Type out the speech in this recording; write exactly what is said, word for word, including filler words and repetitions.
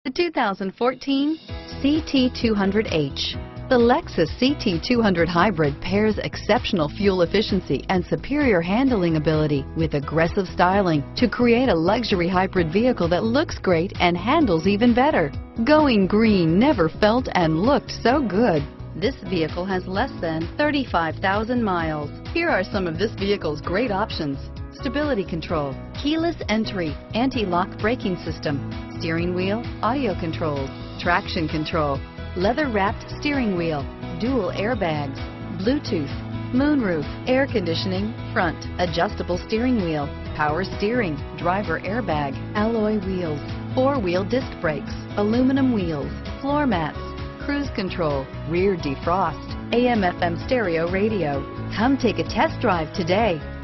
The two thousand fourteen C T two hundred H. The Lexus C T two hundred Hybrid pairs exceptional fuel efficiency and superior handling ability with aggressive styling to create a luxury hybrid vehicle that looks great and handles even better. Going green never felt and looked so good. This vehicle has less than thirty-five thousand miles. Here are some of this vehicle's great options: stability control, keyless entry, anti-lock braking system, steering wheel audio controls, traction control, leather-wrapped steering wheel, dual airbags, Bluetooth, moonroof, air conditioning, front, adjustable steering wheel, power steering, driver airbag, alloy wheels, four-wheel disc brakes, aluminum wheels, floor mats, cruise control, rear defrost, A M F M stereo radio. Come take a test drive today.